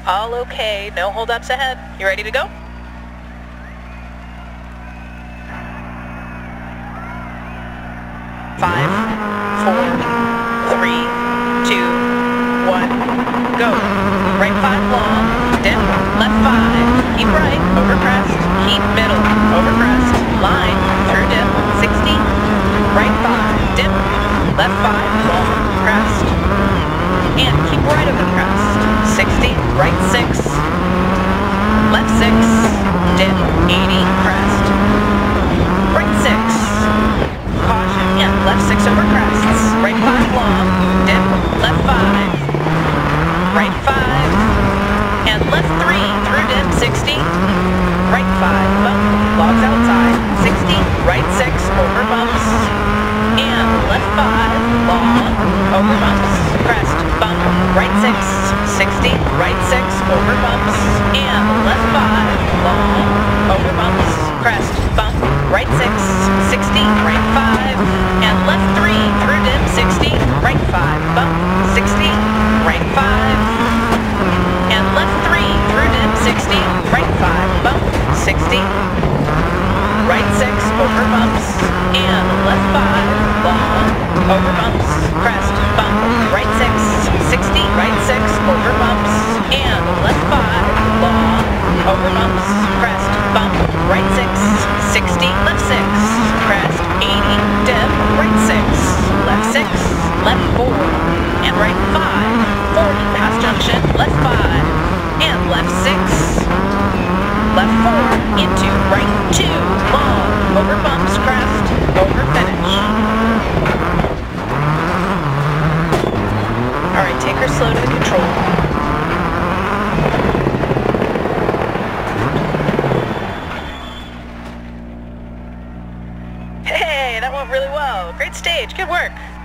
All okay, no holdups ahead. You ready to go? Five, four, three, two, one, go. Right 5 long, dip, left 5, keep right, over crest, keep middle, over crest, line, through dip, 60, right 5, dip, left 5, long, crest, and keep right over crest, 60, right 6, left 6, dip, 80, crest, right 6, caution, and left 6 over crests, right 5 long, dip, left 5, right 5, and left 3 through dip, 60, right 5, bump, logs outside, 60, right 6, over bumps, and left 5, long, over bumps, crest, bump, right 6, 60, right 6, over bumps, and left 5, long, over bumps, crest, bump, right 6, 60, right 5, and left 3 through dip, 60, right 5, bump, 60, right 5, and left 3 through dip, 60, right 5, bump, 60, right 6, over bumps, and left 5, long, over bumps, crest, bump, right 6, 60, right 6, over bumps, and left 5, long, over bumps, crest, bump, right 6, 60, left 6, crest, 80, dip, right 6, left 6, left 4, and right 5, 40, pass junction, left 5, and left 6, left 4, into right 2, long, over bumps, crest, over finish. Alright, take her slow to the control. Hey, that went really well. Great stage, good work.